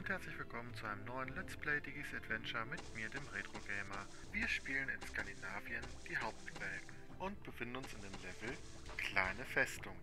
und herzlich willkommen zu einem neuen Let's Play Digis Adventure mit mir, dem Retro Gamer. Wir spielen in Skandinavien die Hauptwelten und befinden uns in dem Level Kleine Festung.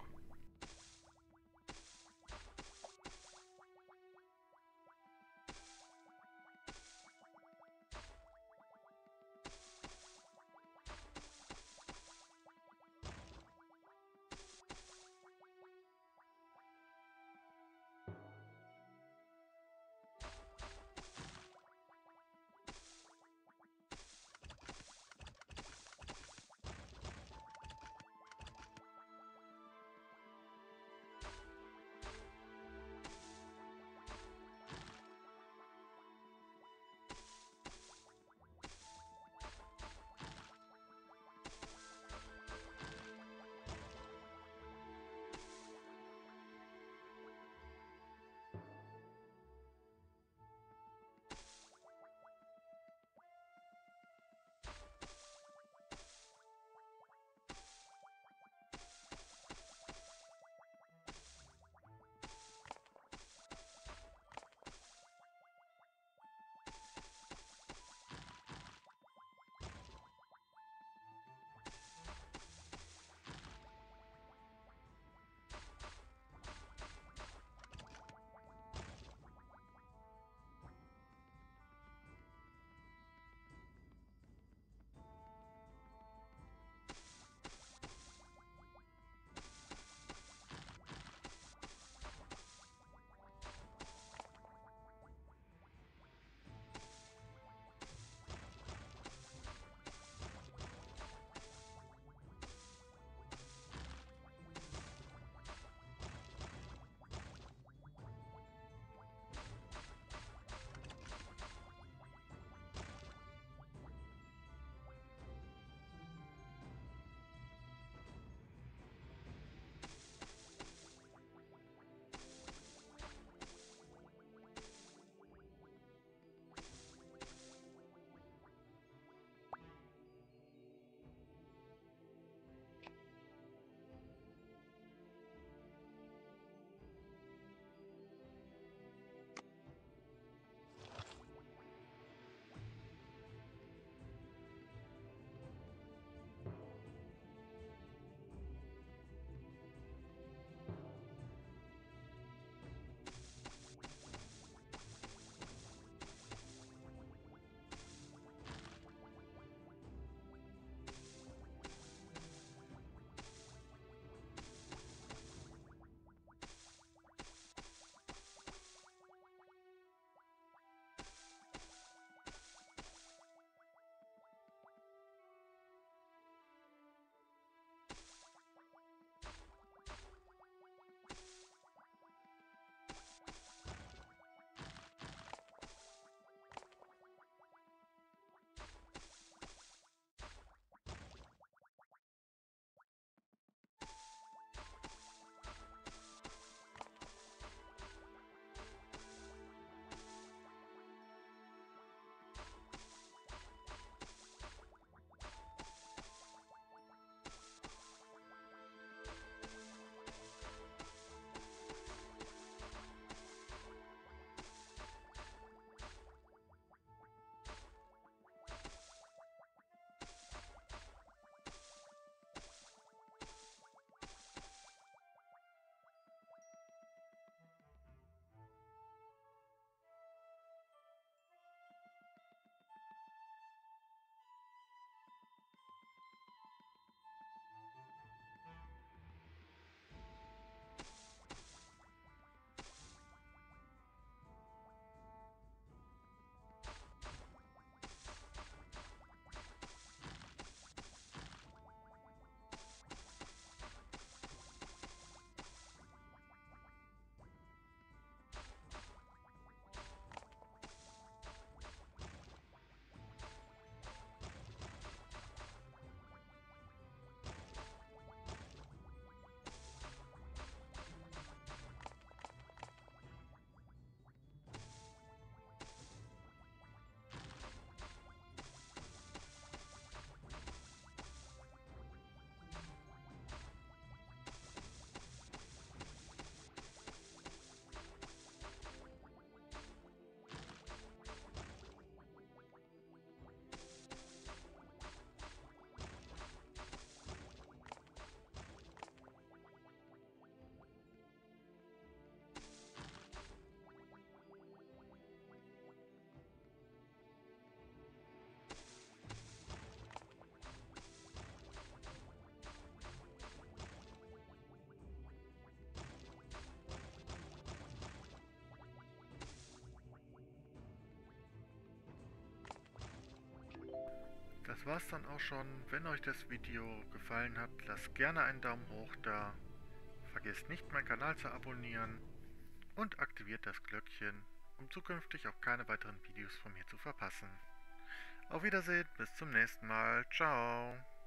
das war's dann auch schon. Wenn euch das Video gefallen hat, lasst gerne einen Daumen hoch da. Vergesst nicht, meinen Kanal zu abonnieren und aktiviert das Glöckchen, um zukünftig auch keine weiteren Videos von mir zu verpassen. Auf Wiedersehen, bis zum nächsten Mal. Ciao.